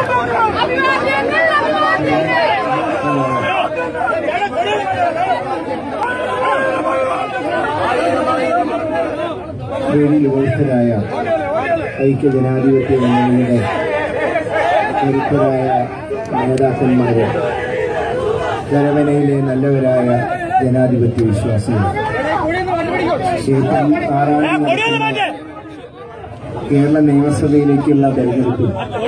വിമുക്തരായ ഐക്യജനാധിപത്യ മുന്നണിയുടെ കരുത്തരായ നേതാക്കന്മാര്, ജനമനയിലെ നല്ലവരായ ജനാധിപത്യ വിശ്വാസികൾ, ഏപ്രിൽ 6 കേരള നിയമസഭയിലേക്കുള്ള തെരഞ്ഞെടുപ്പിൽ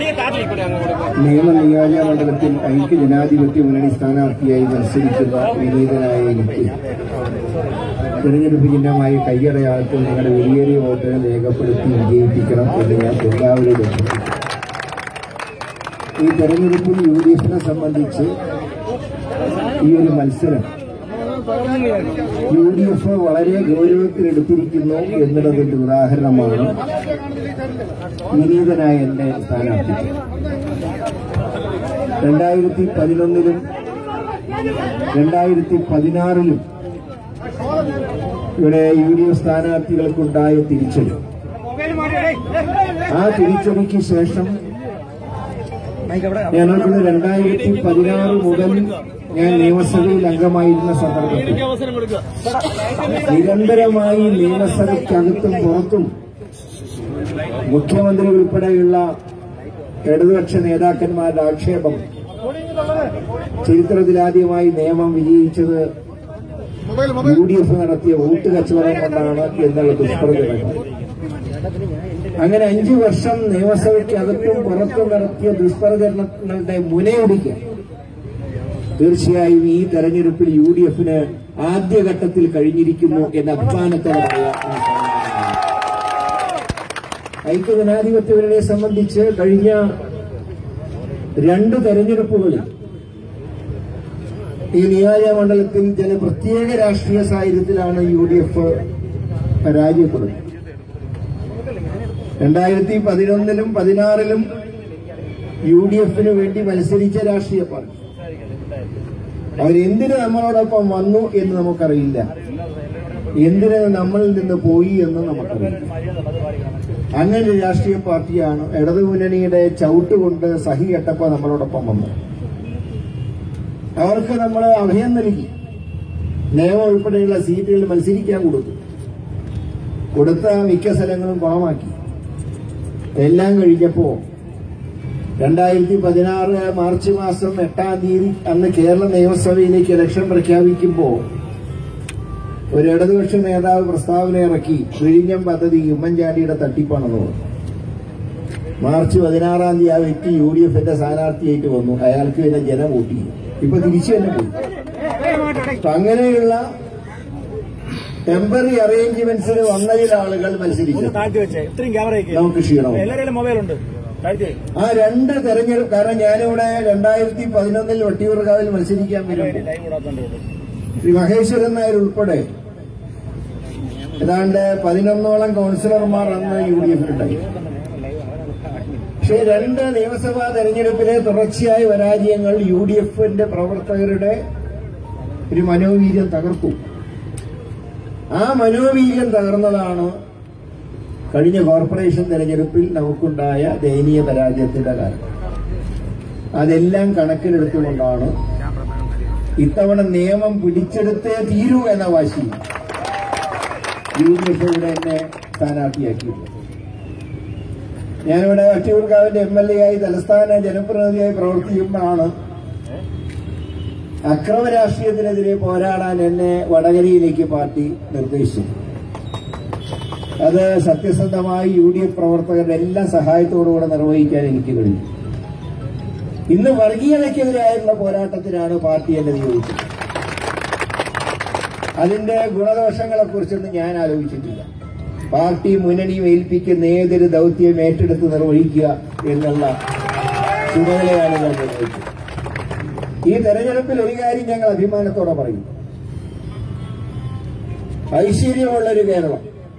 നിയോജക മണ്ഡലത്തിൽ ഐക്യജനാധിപത്യ മുന്നണി സ്ഥാനാർത്ഥിയായി മത്സരിക്കുന്ന വിനീതനായ എനിക്ക് തെരഞ്ഞെടുപ്പ് ചിഹ്നമായി കയ്യടയാളത്തിൽ നിങ്ങളുടെ വലിയേറിയ വോട്ടുകൾ രേഖപ്പെടുത്തി വിജയിപ്പിക്കണം എന്ന് ഞാൻ എല്ലാവരോടും ഈ തെരഞ്ഞെടുപ്പിൽ UDF-നെ സംബന്ധിച്ച് ഈ ഒരു മത്സരം UDF വളരെ ഗൗരവത്തിലെടുത്തിരിക്കുന്നു എന്നുള്ളതിന്റെ ഉദാഹരണമാണ് വിനീതനായ എന്റെ സ്ഥാനാർത്ഥി. 2011-ലും 2016-ലും ഇവിടെ UDF സ്ഥാനാർത്ഥികൾക്കുണ്ടായ തിരിച്ചടി, ആ തിരിച്ചടിക്ക് ശേഷം ഞങ്ങൾക്ക് 2016 മുതൽ ഞാൻ നിയമസഭയിൽ അംഗമായിരുന്ന സന്ദർഭത്തിൽ നിരന്തരമായി നിയമസഭയ്ക്കകത്തും പുറത്തും മുഖ്യമന്ത്രി ഉൾപ്പെടെയുള്ള ഇടതുപക്ഷ നേതാക്കന്മാരുടെ ആക്ഷേപം ചരിത്രത്തിലാദ്യമായി നിയമം വിജയിച്ചത് UDF നടത്തിയ വോട്ട് കച്ചവടം കൊണ്ടാണ് എന്നുള്ള ദുഷ്പ്രചരണം. അങ്ങനെ 5 വർഷം നിയമസഭയ്ക്കകത്തും പുറത്തും നടത്തിയ ദുഷ്പ്രചരണങ്ങളുടെ മുനയൊടിക്കാൻ തീർച്ചയായും ഈ തെരഞ്ഞെടുപ്പിൽ UDF-ന് ആദ്യഘട്ടത്തിൽ കഴിഞ്ഞിരിക്കുന്നു എന്ന അഭിമാനത്തോടെ ഐക്യജനാധിപത്യത്തെ സംബന്ധിച്ച് കഴിഞ്ഞ 2 തെരഞ്ഞെടുപ്പുകളിൽ ഈ നിയോജക മണ്ഡലത്തിൽ ചില പ്രത്യേക രാഷ്ട്രീയ സാഹചര്യത്തിലാണ് UDF പരാജയപ്പെടുന്നത്. 2011-ലും 2016-ലും UDF-ന് വേണ്ടി മത്സരിച്ച രാഷ്ട്രീയ പാർട്ടി അവരെന്തിന് നമ്മളോടൊപ്പം വന്നു എന്ന് നമുക്കറിയില്ല, എന്തിന് നമ്മളിൽ നിന്ന് പോയി എന്ന് നമുക്കറിയില്ല. അങ്ങനെ രാഷ്ട്രീയ പാർട്ടിയാണ് ഇടതുമുന്നണിയുടെ ചവിട്ടുകൊണ്ട് സഹി കെട്ടപ്പോ നമ്മളോടൊപ്പം വന്നു. അവർക്ക് നമ്മൾ അഭയം നൽകി, നിയമം ഉൾപ്പെടെയുള്ള സീറ്റുകളിൽ മത്സരിക്കാൻ കൊടുത്ത മിക്ക സ്ഥലങ്ങളും കുളമാക്കി. എല്ലാം കഴിഞ്ഞപ്പോ 2016 മാർച്ച് മാസം 8-ാം തീയതി അന്ന് കേരള നിയമസഭയിലേക്ക് ഇലക്ഷൻ പ്രഖ്യാപിക്കുമ്പോൾ ഒരു ഇടതുപക്ഷ നേതാവ് പ്രസ്താവന ഇറക്കി, വിഴിഞ്ഞം പദ്ധതി ഉമ്മൻചാണ്ടിയുടെ തട്ടിപ്പാണെന്ന് പറഞ്ഞു. മാർച്ച് 16-ാം തീയതി ആ വ്യക്തി UDF-ന്റെ സ്ഥാനാർത്ഥിയായിട്ട് വന്നു. അയാൾക്ക് പിന്നെ ജനം വോട്ട് ചെയ്യും. ഇപ്പൊ തിരിച്ചു തന്നെ പോയി. അപ്പൊ അങ്ങനെയുള്ള ടെമ്പററി അറേഞ്ച്മെന്റ്സിന് വന്നതിൽ ആളുകൾ മത്സരിച്ചു. നമുക്ക് ക്ഷീണം. ആ 2 തെരഞ്ഞെടുപ്പ്, കാരണം ഞാനിവിടെ 2011-ൽ വട്ടിയൂർക്കാവിൽ മത്സരിക്കാൻ വരുമ്പോൾ ശ്രീ മഹേശ്വരൻ നായർ ഉൾപ്പെടെ ഏതാണ്ട് 11ഓളം കൌൺസിലർമാർ അന്ന് UDF-നുണ്ടായി. പക്ഷേ 2 നിയമസഭാ തെരഞ്ഞെടുപ്പിലെ തുടർച്ചയായ പരാജയങ്ങൾ UDF-ന്റെ പ്രവർത്തകരുടെ ഒരു മനോവീര്യം തകർത്തു. ആ മനോവീര്യം തകർന്നതാണ് കഴിഞ്ഞ കോർപ്പറേഷൻ തെരഞ്ഞെടുപ്പിൽ നമുക്കുണ്ടായ ദയനീയ പരാജയത്തിന്റെ കാരണം. അതെല്ലാം കണക്കിലെടുത്തുകൊണ്ടാണ് ഇത്തവണ നിയമം പിടിച്ചെടുത്തേ തീരൂ എന്ന വാശി UDF-യുടെ എന്നെ സ്ഥാനാർത്ഥിയാക്കിയിട്ടുണ്ട്. ഞാനിവിടെ വട്ടിയൂർക്കാവിന്റെ MLA ആയി തലസ്ഥാന ജനപ്രതിനിധിയായി പ്രവർത്തിക്കുമ്പോഴാണ് അക്രമ രാഷ്ട്രീയത്തിനെതിരെ പോരാടാൻ എന്നെ വടകരയിലേക്ക് പാർട്ടി നിർദ്ദേശിച്ചു. അത് സത്യസന്ധമായി UDF പ്രവർത്തകരുടെ എല്ലാ സഹായത്തോടുകൂടെ നിർവഹിക്കാൻ എനിക്ക് കഴിഞ്ഞു. ഇന്ന് വർഗീയതയ്ക്കെതിരായുള്ള പോരാട്ടത്തിനാണ് പാർട്ടി എന്നെ നിയോഗിച്ചത്. അതിന്റെ ഗുണദോഷങ്ങളെക്കുറിച്ചൊന്നും ഞാൻ ആലോചിച്ചിട്ടില്ല. പാർട്ടി മുന്നണിയും ഏൽപ്പിക്കുന്ന ഏതൊരു ദൌത്യം ഏറ്റെടുത്ത് നിർവഹിക്കുക എന്നുള്ള ചുമതലയാണ് ഞാൻ നിർവഹിച്ചത്. ഈ തെരഞ്ഞെടുപ്പിൽ ഒരു കാര്യം ഞങ്ങൾ അഭിമാനത്തോടെ പറയും, ഐശ്വര്യമുള്ളൊരു കേരളം,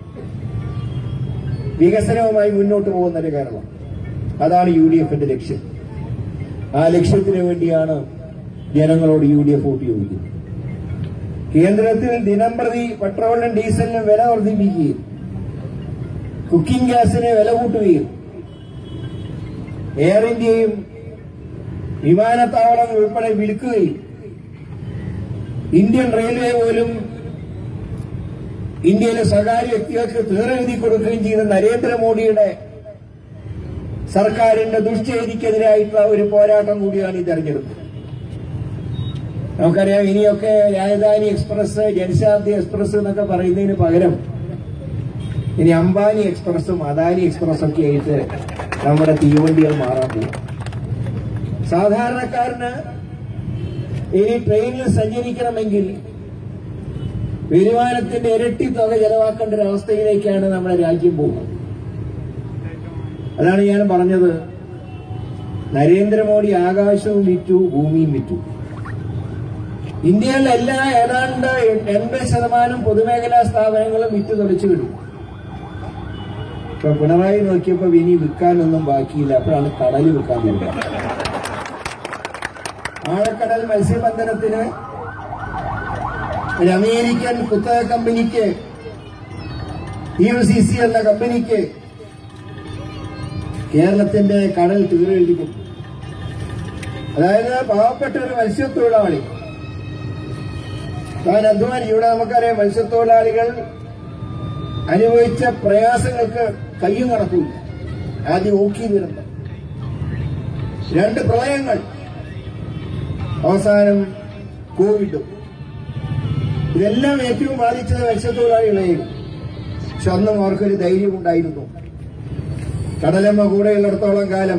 വികസനവുമായി മുന്നോട്ട് പോകുന്നൊരു കേരളം, അതാണ് UDF-ന്റെ ലക്ഷ്യം. ആ ലക്ഷ്യത്തിനു വേണ്ടിയാണ് ജനങ്ങളോട് UDF വോട്ട് ചോദിക്കുന്നത്. കേന്ദ്രത്തിൽ ദിനംപ്രതി പെട്രോളിനും ഡീസലിനും വില വർദ്ധിപ്പിക്കുകയും കുക്കിംഗ് ഗ്യാസിന് വില കൂട്ടുകയും എയർ ഇന്ത്യയും വിമാനത്താവളങ്ങൾ ഉൾപ്പെടെ വിൽക്കുകയും ഇന്ത്യൻ റെയിൽവേ പോലും ഇന്ത്യയിലെ സ്വകാര്യ വ്യക്തികൾക്ക് തീറെഴുതി കൊടുക്കുകയും ചെയ്ത നരേന്ദ്രമോദിയുടെ സർക്കാരിന്റെ ദുഷ്ചെയ്തിക്കെതിരായിട്ടുള്ള ഒരു പോരാട്ടം കൂടിയാണ് ഈ തെരഞ്ഞെടുപ്പ്. നമുക്കറിയാം, ഇനിയൊക്കെ രാജധാനി എക്സ്പ്രസ്, ജനശതാബ്ദി എക്സ്പ്രസ് എന്നൊക്കെ പറയുന്നതിന് പകരം ഇനി അംബാനി എക്സ്പ്രസും അദാനി എക്സ്പ്രസും ഒക്കെ ആയിട്ട് നമ്മുടെ തീവണ്ടികൾ മാറാൻ പോകും. സാധാരണക്കാരന് ഇനി ട്രെയിനിൽ സഞ്ചരിക്കണമെങ്കിൽ വരുമാനത്തിന്റെ ഇരട്ടി തുക ചെലവാക്കേണ്ട ഒരു അവസ്ഥയിലേക്കാണ് നമ്മുടെ രാജ്യം പോകുന്നത്. അതാണ് ഞാൻ പറഞ്ഞത്, നരേന്ദ്രമോദി ആകാശവും വിറ്റു, ഭൂമിയും വിറ്റു. ഇന്ത്യയിലെ ഏതാണ്ട് 80% പൊതുമേഖലാ സ്ഥാപനങ്ങളും വിറ്റ് തെളിച്ചു വിടും. ഇപ്പൊ പിണറായി നോക്കിയപ്പോ ഇനി വിൽക്കാനൊന്നും ബാക്കിയില്ല. അപ്പോഴാണ് കടല് വിൽക്കാൻ വരുന്നത്. ആഴക്കടൽ മത്സ്യബന്ധനത്തിന് ഒരു അമേരിക്കൻ കുത്തക കമ്പനിക്ക്, UCC എന്ന കമ്പനിക്ക് കേരളത്തിന്റെ കടൽ തീരെഴുതി കൊടുത്തു. അതായത് പാവപ്പെട്ട ഒരു മത്സ്യത്തൊഴിലാളി താൻ അധ്വാനിച്ചു. ഇവിടെ നമുക്കറിയാം, മത്സ്യത്തൊഴിലാളികൾ അനുഭവിച്ച പ്രയാസങ്ങൾക്ക് കയ്യും കണക്കില്ല. ആദ്യം ഓക്കി ദുരന്തം, 2 പ്രളയങ്ങൾ, അവസാനം കോവിഡ്. ഇതെല്ലാം ഏറ്റവും ബാധിച്ചത് മത്സ്യത്തൊഴിലാളികളെയും. പക്ഷെ അന്നും അവർക്കൊരു ധൈര്യമുണ്ടായിരുന്നു. കടലമ്മ കൂടെയുള്ളിടത്തോളം കാലം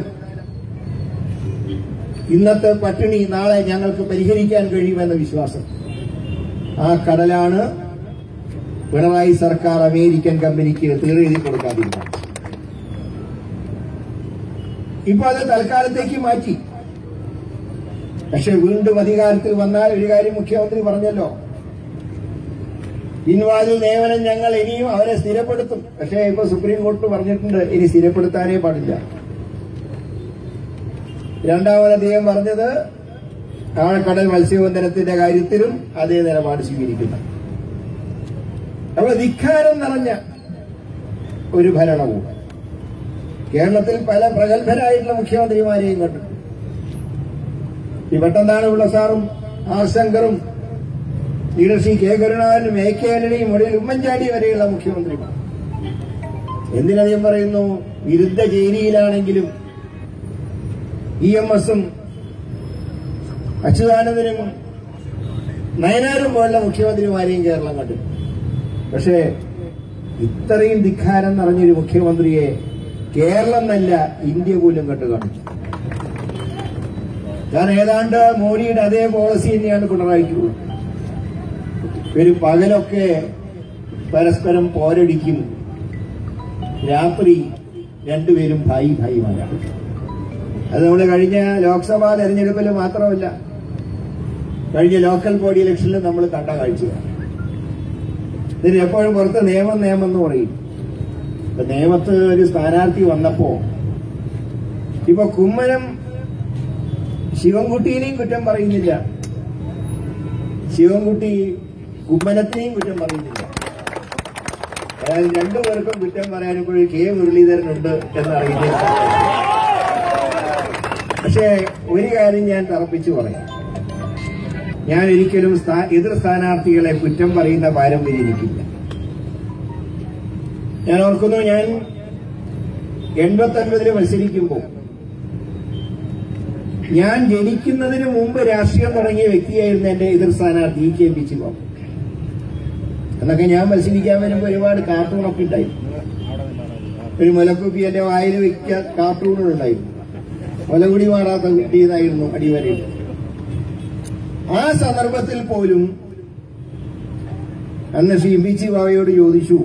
ഇന്നത്തെ പട്ടിണി നാളെ ഞങ്ങൾക്ക് പരിഹരിക്കാൻ കഴിയുമെന്ന വിശ്വാസം. ആ കടലാണ് പിണറായി സർക്കാർ അമേരിക്കൻ കമ്പനിക്ക് തീരെഴുതി കൊടുക്കാതിരുന്നത്. ഇപ്പൊ അത് തൽക്കാലത്തേക്ക് മാറ്റി. പക്ഷെ വീണ്ടും അധികാരത്തിൽ വന്നാൽ ഒരു കാര്യം മുഖ്യമന്ത്രി പറഞ്ഞല്ലോ, പിൻവാതിൽ നിയമനം ഞങ്ങൾ ഇനിയും അവരെ സ്ഥിരപ്പെടുത്തും. പക്ഷേ ഇപ്പൊ സുപ്രീം കോടതി പറഞ്ഞിട്ടുണ്ട്, ഇനി സ്ഥിരപ്പെടുത്താനേ പാടില്ല. രണ്ടാമത് അദ്ദേഹം പറഞ്ഞത് ആഴക്കടൽ മത്സ്യബന്ധനത്തിന്റെ കാര്യത്തിലും അതേ നിലപാട് സ്വീകരിക്കുന്നു. അപ്പോൾ ധിക്കാരം നിറഞ്ഞ ഒരു ഭരണവും. കേരളത്തിൽ പല പ്രഗത്ഭരായിട്ടുള്ള മുഖ്യമന്ത്രിമാരെയും കണ്ടു. ഈ വെട്ടന്താണുള്ള സാറും ആർ ശങ്കറും ശ്രീ കെ കരുണാകരനും AK ആന്റണിയും ഒടുവിൽ ഉമ്മൻചാണ്ടി വരെയുള്ള മുഖ്യമന്ത്രിമാർ. എന്തിനധികം പറയുന്നു, വിരുദ്ധ ചേരിയിലാണെങ്കിലും EMSഉം അച്യുതാനന്ദനും നയനാരും പോലുള്ള മുഖ്യമന്ത്രിമാരെയും കേരളം കണ്ടു. പക്ഷേ ഇത്രയും ധിക്കാരം നിറഞ്ഞൊരു മുഖ്യമന്ത്രിയെ കേരളം എന്നല്ല ഇന്ത്യ പോലും കണ്ടു കാണിച്ചു. കാരണം ഏതാണ്ട് മോഡിയുടെ അതേ പോളിസി തന്നെയാണ് പിണറായിക്ക്. ഒരു പകലൊക്കെ പരസ്പരം പോരടിക്കും, രാത്രി രണ്ടുപേരും ഭായിമാരാണ്. അത് നമ്മൾ കഴിഞ്ഞ ലോക്സഭാ തെരഞ്ഞെടുപ്പിൽ മാത്രമല്ല, കഴിഞ്ഞ ലോക്കൽ ബോഡി ഇലക്ഷനിൽ നമ്മൾ കണ്ട കാഴ്ചയാണ്. ഇതിന് എപ്പോഴും പുറത്ത് നിയമം എന്ന് പറയും. നിയമത്ത് ഒരു സ്ഥാനാർത്ഥി വന്നപ്പോ ഇപ്പൊ കുമ്മനം ശിവൻകുട്ടിയെയും കുറ്റം പറയുന്നില്ല, ശിവൻകുട്ടി കുമ്മനത്തിനെയും കുറ്റം പറയുന്നില്ല. അതായത് രണ്ടുപേർക്കും കുറ്റം പറയാനിപ്പോഴും K മുരളീധരനുണ്ട് എന്നറിയില്ല. പക്ഷേ ഒരു കാര്യം ഞാൻ തറപ്പിച്ചു പറയാം, ഞാൻ ഒരിക്കലും എതിർ സ്ഥാനാർത്ഥികളെ കുറ്റം പറയുന്ന പാരമ്പര്യം എനിക്കില്ല. ഞാൻ ഓർക്കുന്നു, ഞാൻ 89 മത്സരിക്കുമ്പോൾ ഞാൻ ജനിക്കുന്നതിന് മുമ്പ് രാഷ്ട്രീയം തുടങ്ങിയ വ്യക്തിയായിരുന്നു എന്റെ എതിർ സ്ഥാനാർത്ഥി EK ബിച്ചിബാബു. എന്നൊക്കെ ഞാൻ മത്സരിക്കാൻ വരുമ്പോൾ ഒരുപാട് കാർട്ടൂണൊക്കെ ഉണ്ടായിരുന്നു. ഒരു മുലക്കുപ്പി എന്റെ വായിൽ വെക്കാൻ കാർട്ടൂണുകളുണ്ടായിരുന്നു. മുലകുടി മാറാത്ത കുട്ടി എന്നായിരുന്നു അടിവരയിൽ. ആ സന്ദർഭത്തിൽ പോലും അന്ന് ശ്രീ ബിച്ചിബാബയോട് ചോദിച്ചു,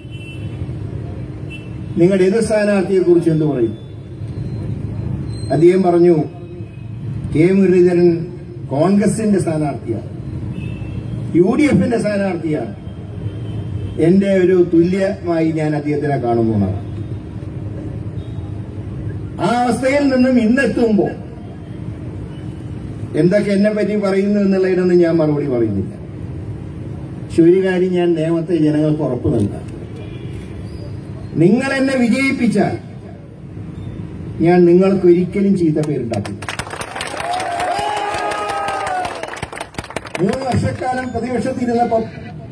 നിങ്ങളുടെ എതിർ സ്ഥാനാർത്ഥിയെ കുറിച്ച് എന്ത് പറയും? അദ്ദേഹം പറഞ്ഞു, K മുരളീധരൻ കോൺഗ്രസിന്റെ സ്ഥാനാർത്ഥിയാണ്, UDFന്റെ സ്ഥാനാർത്ഥിയാണ്, എന്റെ ഒരു തുല്യമായി ഞാൻ അദ്ദേഹത്തിനെ കാണുന്നതാണ്. ആ അവസ്ഥയിൽ നിന്നും ഇന്നെത്തുമ്പോ എന്തൊക്കെ എന്നെ പറ്റി പറയുന്നു എന്നുള്ളതിനൊന്നും ഞാൻ മറുപടി പറയുന്നില്ല. പക്ഷെ ഒരു കാര്യം ഞാൻ നിയമത്തെ ജനങ്ങൾക്ക് ഉറപ്പ് നൽകാം, നിങ്ങൾ എന്നെ വിജയിപ്പിച്ചാൽ ഞാൻ നിങ്ങൾക്ക് ഒരിക്കലും ചീത്ത പേരുണ്ടാക്കില്ല. 3 വർഷക്കാലം പ്രതിപക്ഷത്തിരുന്നപ്പം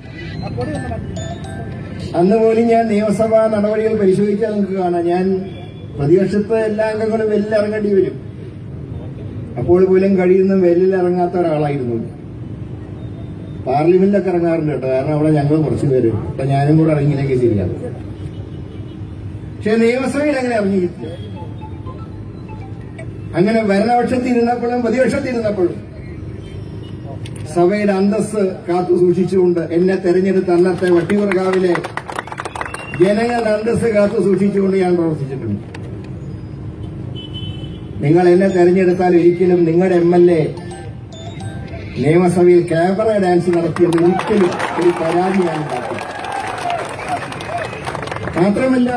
അന്ന് പോലും ഞാൻ നിയമസഭാ നടപടികൾ പരിശോധിച്ചാൽ നിങ്ങൾക്ക് കാണാം, ഞാൻ പ്രതിപക്ഷത്ത് എല്ലാ അംഗങ്ങളും വെല്ലിറങ്ങേണ്ടി വരും. അപ്പോൾ പോലും കഴിയുന്ന വെല്ലിലിറങ്ങാത്ത ഒരാളായിരുന്നു. പാർലമെന്റിലൊക്കെ ഇറങ്ങാറുണ്ട് കേട്ടോ, കാരണം അവിടെ ഞങ്ങൾ കുറച്ചു പേര്, അപ്പൊ ഞാനും കൂടെ ഇറങ്ങിയില്ലെങ്കിൽ ശരിയാണ്. പക്ഷെ നിയമസഭയിൽ അങ്ങനെ ഇറങ്ങിയിട്ടില്ല. അങ്ങനെ ഭരണപക്ഷത്തിരുന്നപ്പോഴും പ്രതിപക്ഷത്തിരുന്നപ്പോഴും സഭയുടെ അന്തസ് കാത്തു സൂക്ഷിച്ചുകൊണ്ട് എന്നെ തെരഞ്ഞെടുത്ത അന്നത്തെ വട്ടിയൂർക്കാവിലെ ജനങ്ങളുടെ അന്തസ് കാത്തു സൂക്ഷിച്ചുകൊണ്ട് ഞാൻ പ്രവർത്തിച്ചിട്ടുണ്ട്. നിങ്ങൾ എന്നെ തെരഞ്ഞെടുത്താൽ ഒരിക്കലും നിങ്ങളുടെ MLA നിയമസഭയിൽ ക്യാമറ ഡാൻസ് നടത്തിയത് ഒരിക്കലും ഒരു പരാതി ഞാൻ ഉണ്ടാക്കി. മാത്രമല്ല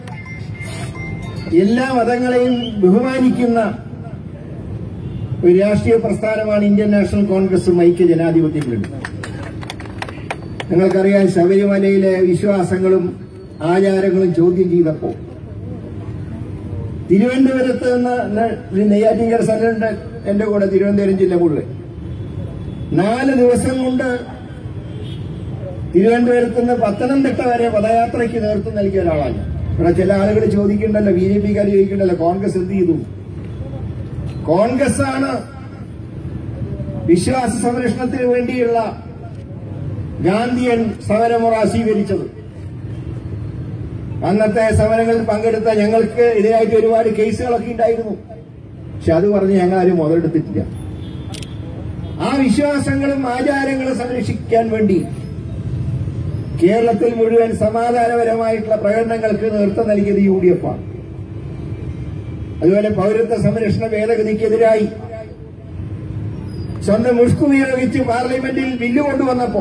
എല്ലാ മതങ്ങളെയും ബഹുമാനിക്കുന്ന ഒരു രാഷ്ട്രീയ പ്രസ്ഥാനമാണ് ഇന്ത്യൻ നാഷണൽ കോൺഗ്രസും ഐക്യ ജനാധിപത്യ മുന്നണി. നിങ്ങൾക്കറിയാം, ശബരിമലയിലെ വിശ്വാസങ്ങളും ആചാരങ്ങളും ചോദ്യം ചെയ്തപ്പോ തിരുവനന്തപുരത്ത് നിന്ന് നെയ്യാറ്റിൻകര സ്ഥലമുണ്ട് എന്റെ കൂടെ, തിരുവനന്തപുരം ജില്ല മുഴുവൻ 4 ദിവസം കൊണ്ട് തിരുവനന്തപുരത്ത് നിന്ന് പത്തനംതിട്ട വരെ പദയാത്രയ്ക്ക് നേതൃത്വം നൽകിയ ഒരാളാണ്. ഇവിടെ ചില ആളുകൾ ചോദിക്കണ്ടല്ലോ, BJPക്കാർ ചോദിക്കണ്ടല്ലോ, കോൺഗ്രസ് എന്ത് ചെയ്തു? കോൺഗ്രസ് ആണ് വിശ്വാസ സംരക്ഷണത്തിന് വേണ്ടിയുള്ള ഗാന്ധിയൻ സമരമുറ സ്വീകരിച്ചത്. അന്നത്തെ സമരങ്ങളിൽ പങ്കെടുത്ത ഞങ്ങൾക്ക് ഇതിനായിട്ട് ഒരുപാട് കേസുകളൊക്കെ ഉണ്ടായിരുന്നു. പക്ഷെ അത് പറഞ്ഞ് ഞങ്ങളാരും മുതലെടുത്തിട്ടില്ല. ആ വിശ്വാസങ്ങളും ആചാരങ്ങളും സംരക്ഷിക്കാൻ വേണ്ടി കേരളത്തിൽ മുഴുവൻ സമാധാനപരമായിട്ടുള്ള പ്രകടനങ്ങൾക്ക് നേതൃത്വം നൽകിയത് UDF ആണ്. അതുപോലെ പൌരത്വ സംരക്ഷണ ഭേദഗതിക്കെതിരായി സ്വന്തം മുഷ്കു ഉപയോഗിച്ച് പാർലമെന്റിൽ ബില്ല് കൊണ്ടുവന്നപ്പോ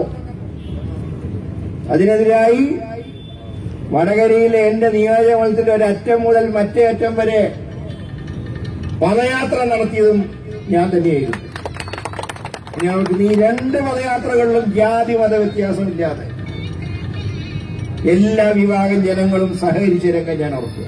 അതിനെതിരായി വടകരയിലെ എന്റെ നിയോജകമണ്ഡലത്തിന്റെ ഒരറ്റം മുതൽ മറ്റേ അറ്റം വരെ പദയാത്ര നടത്തിയതും ഞാൻ തന്നെയായിരുന്നു. ഞങ്ങൾക്ക് ഈ 2 പദയാത്രകളിലും ജാതി മത വ്യത്യാസമില്ലാതെ എല്ലാ വിഭാഗം ജനങ്ങളും സഹകരിച്ച രംഗം ഞാൻ ഓർക്കുക.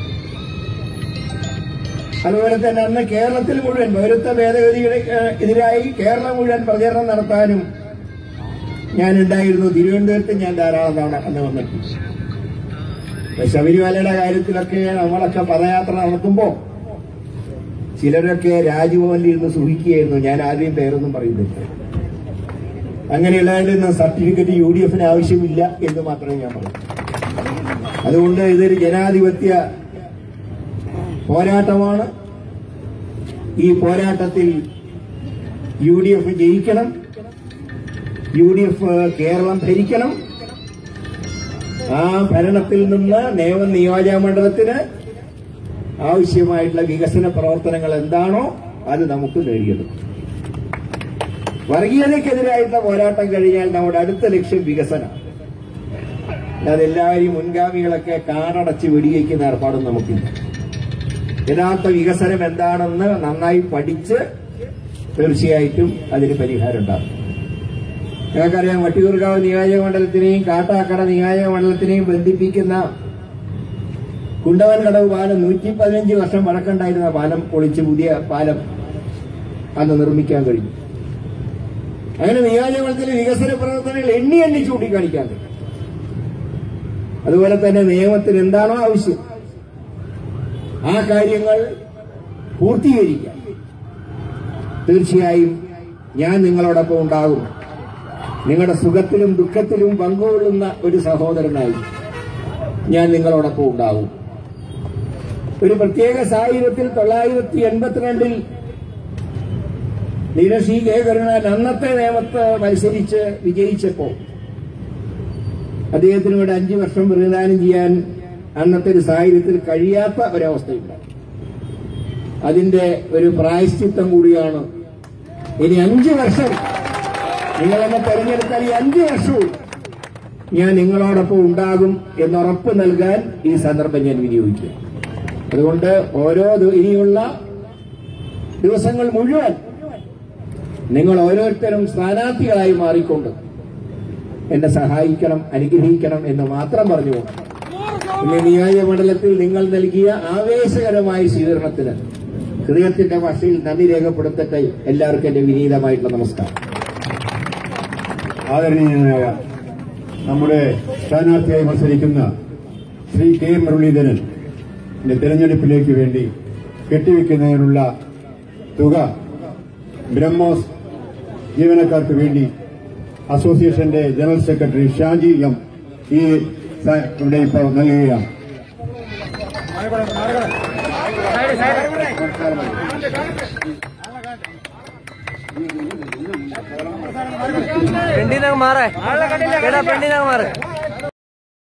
അതുപോലെ തന്നെ അന്ന് കേരളത്തിൽ മുഴുവൻ പൗരത്വ ഭേദഗതിയുടെ എതിരായി കേരളം മുഴുവൻ പ്രചരണം നടത്താനും ഞാനുണ്ടായിരുന്നു. തിരുവനന്തപുരത്ത് ഞാൻ ധാരാളം തവണ അന്ന് വന്നിട്ടുണ്ട്. ശബരിമലയുടെ കാര്യത്തിലൊക്കെ നമ്മളൊക്കെ പദയാത്ര നടത്തുമ്പോ ചിലരൊക്കെ രാജ്ഭവനിൽ ഇരുന്ന് സുഖിക്കുകയായിരുന്നു. ഞാൻ ആദ്യം പേരൊന്നും പറയുന്നില്ല. അങ്ങനെയുള്ളതിന്റെ സർട്ടിഫിക്കറ്റ് UDFന് ആവശ്യമില്ല എന്ന് മാത്രമേ ഞാൻ പറയൂ. അതുകൊണ്ട് ഇതൊരു ജനാധിപത്യ പോരാട്ടമാണ്. ഈ പോരാട്ടത്തിൽ UDF ജയിക്കണം, UDF കേരളം ഭരിക്കണം. ആ ഭരണത്തിൽ നിന്ന് നിയോജകമണ്ഡലത്തിന് ആവശ്യമായിട്ടുള്ള വികസന പ്രവർത്തനങ്ങൾ എന്താണോ അത് നമുക്ക് നേടിയെടുക്കും. വർഗീയതയ്ക്കെതിരായിട്ടുള്ള പോരാട്ടം കഴിഞ്ഞാൽ നമ്മുടെ അടുത്ത ലക്ഷ്യം വികസനം. അതെല്ലാവരും മുൻഗാമികളൊക്കെ കാടടച്ച് വെടിവയ്ക്കുന്ന ഏർപ്പാടും നമുക്കില്ല. യഥാർത്ഥ വികസനം എന്താണെന്ന് നന്നായി പഠിച്ച് തീർച്ചയായിട്ടും അതിന് പരിഹാരം ഉണ്ടാകും. നിങ്ങൾക്കറിയാം, വട്ടിയൂർക്കാവ് നിയോജകമണ്ഡലത്തിനെയും കാട്ടാക്കട നിയോജകമണ്ഡലത്തിനെയും ബന്ധിപ്പിക്കുന്ന കുണ്ടവൻകടവ് പാലം 115 വർഷം പഴക്കമുണ്ടായിരുന്ന പാലം പൊളിച്ച് പുതിയ പാലം അന്ന് നിർമ്മിക്കാൻ കഴിഞ്ഞു. അങ്ങനെ നിയോജകമണ്ഡലത്തിലെ വികസന പ്രവർത്തനങ്ങൾ എണ്ണി ചൂണ്ടിക്കാണിക്കാൻ കഴിയും. അതുപോലെ തന്നെ നിയമത്തിന് എന്താണോ ആവശ്യം ആ കാര്യങ്ങൾ പൂർത്തീകരിക്കാൻ തീർച്ചയായും ഞാൻ നിങ്ങളോടൊപ്പം ഉണ്ടാകും. നിങ്ങളുടെ സുഖത്തിലും ദുഃഖത്തിലും പങ്കുകൊള്ളുന്ന ഒരു സഹോദരനായി ഞാൻ നിങ്ങളോടൊപ്പം ഉണ്ടാകും. ഒരു പ്രത്യേക സാഹചര്യത്തിൽ 982 ശ്രീ കെ കരുണാകരൻ അന്നത്തെ നിയമത്ത് മത്സരിച്ച് വിജയിച്ചപ്പോ അദ്ദേഹത്തിന് ഇവിടെ 5 വർഷം പ്രതിദാനം ചെയ്യാൻ അന്നത്തെ ഒരു സാഹചര്യത്തിൽ കഴിയാത്ത ഒരവസ്ഥയുണ്ട്. അതിന്റെ ഒരു പ്രായശ്ചിത്തം കൂടിയാണ്. ഇനി 5 വർഷം നിങ്ങൾ എന്നെ തെരഞ്ഞെടുത്താൽ ഈ 5 വർഷവും ഞാൻ നിങ്ങളോടൊപ്പം ഉണ്ടാകും എന്നുറപ്പ് നൽകാൻ ഈ സന്ദർഭം ഞാൻ വിനിയോഗിക്കുക. അതുകൊണ്ട് ഇനിയുള്ള ദിവസങ്ങൾ മുഴുവൻ നിങ്ങൾ ഓരോരുത്തരും സ്ഥാനാർത്ഥികളായി മാറിക്കൊണ്ട് എന്നെ സഹായിക്കണം, അനുഗ്രഹിക്കണം എന്ന് മാത്രം പറഞ്ഞുകൊണ്ട് ഇന്ന് നിയോജകമണ്ഡലത്തിൽ നിങ്ങൾ നൽകിയ ആവേശകരമായ സ്വീകരണത്തിന് ഹൃദയത്തിന്റെ ഭാഷയിൽ നന്ദി രേഖപ്പെടുത്തട്ടെ. എല്ലാവർക്കും എന്റെ വിനീതമായിട്ടുള്ള നമസ്കാരം. ആദരണീയനായ നമ്മുടെ സ്ഥാനാർത്ഥിയായി മത്സരിക്കുന്ന ശ്രീ കെ മുരളീധരന്റെ തെരഞ്ഞെടുപ്പിലേക്ക് വേണ്ടി കെട്ടിവെക്കുന്നതിനുള്ള തുക ബ്രഹ്മോസ് ജീവനക്കാർക്ക് വേണ്ടി അസോസിയേഷന്റെ ജനറൽ സെക്രട്ടറി ഷാജി എം ഇവിടെ ഇപ്പോൾ നൽകുകയാണ്. പെൻഡിനാ മാറേ പെൻഡിനാ മാറേ